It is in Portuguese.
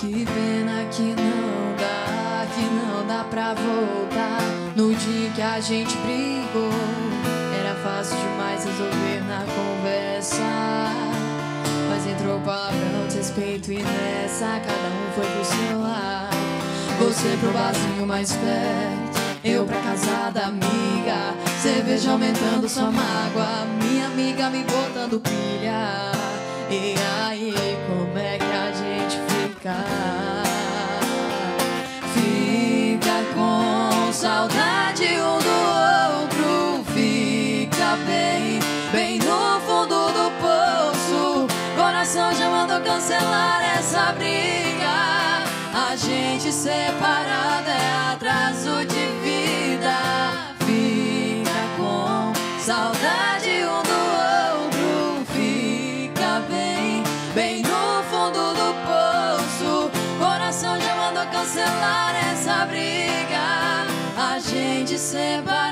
Que pena que não dá pra voltar. No dia que a gente brigou, era fácil demais resolver na conversa. Mas entrou palavrão, desrespeito e nessa cada um foi pro seu lado. Você pro barzinho mais perto, eu pra casa da amiga. Cerveja aumentando sua mágoa, minha amiga me botando pilha. E aí, como é que a gente fica? Fica com saudade um do outro. Fica bem no fundo do poço. Coração já mandou cancelar essa briga. A gente separada é atraso de vida. Fica com saudade um do outro. Fica bem no fundo do poço. Coração já mandou cancelar essa briga. A gente separada